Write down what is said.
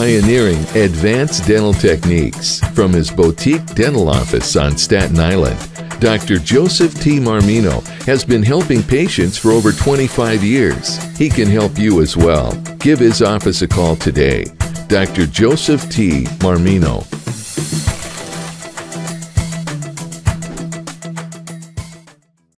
pioneering advanced dental techniques from his boutique dental office on Staten Island. Dr. Joseph T. Mormino has been helping patients for over 25 years. He can help you as well. Give his office a call today. Dr. Joseph T. Mormino.